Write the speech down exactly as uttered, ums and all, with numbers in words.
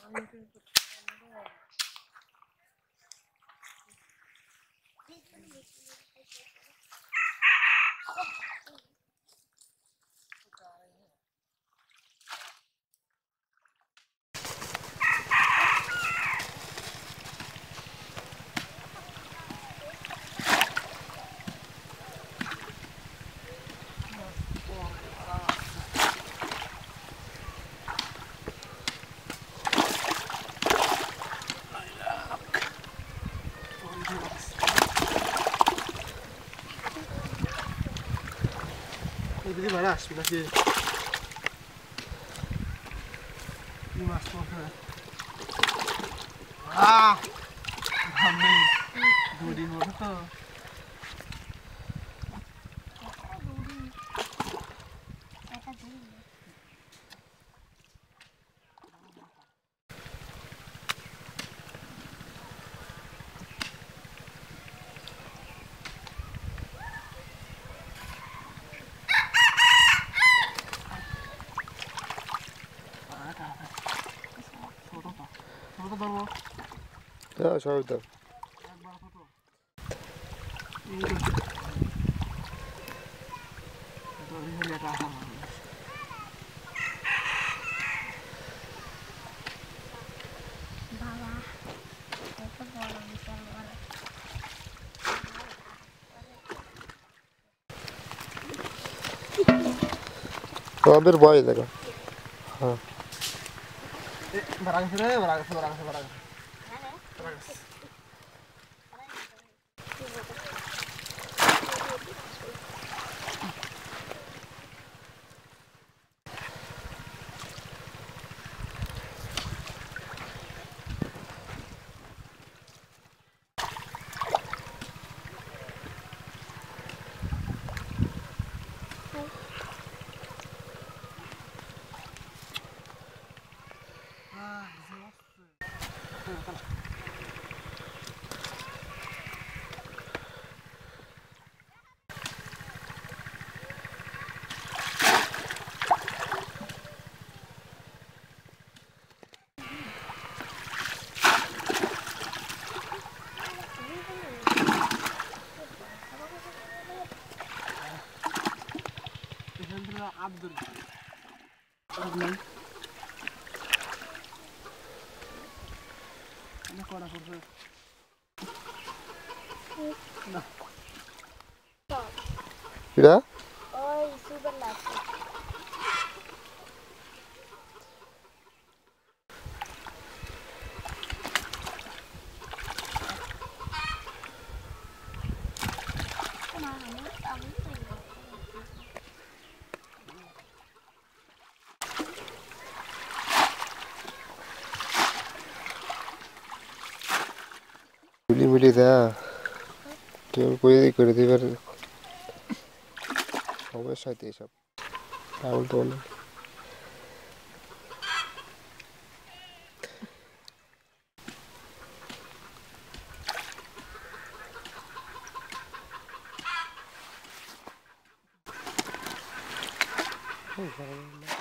Jadi malas lagi. Ini mas ah, kami duri motor. Ya সবাই দাও আমাদের ভয় দেখো হ্যাঁ barang sini barang barang barang Abdul Abdul ini kau nak kursus nah tidak oh super lah মিলি মিলি দা কেউ করে করে দিবার সমস্যা হইতে সব পাগল তো না Oh,